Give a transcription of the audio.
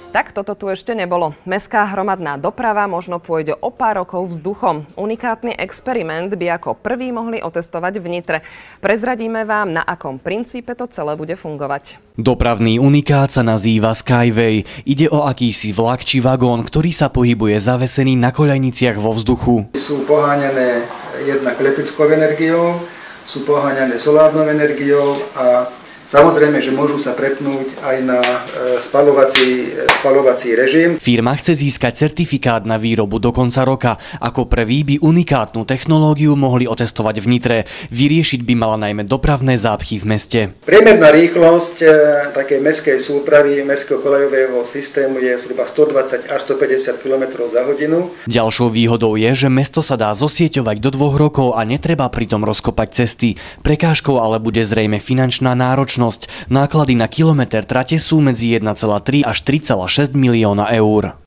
Tak toto tu ešte nebolo. Mestská hromadná doprava možno pôjde o pár rokov vzduchom. Unikátny experiment by ako prvý mohli otestovať v Nitre. Prezradíme vám, na akom princípe to celé bude fungovať. Dopravný unikát sa nazýva Skyway. Ide o akýsi vlak či vagón, ktorý sa pohybuje zavesený na koľajniciach vo vzduchu. Sú poháňané jednak elektrickou energiou, sú poháňané solárnou energiou a samozrejme, že môžu sa prepnúť aj na spaľovací režim. Firma chce získať certifikát na výrobu do konca roka. Ako prvý by unikátnu technológiu mohli otestovať v Nitre. Vyriešiť by mala najmä dopravné zápchy v meste. Priemerná rýchlosť takej mestskej súpravy, mestského koľajového systému je zhruba 120 až 150 km za hodinu. Ďalšou výhodou je, že mesto sa dá zosieťovať do 2 rokov a netreba pritom rozkopať cesty. Prekážkou ale bude zrejme finančná náročnosť. Náklady na kilometr trate sú medzi 1,3 až 3,6 milióna eur.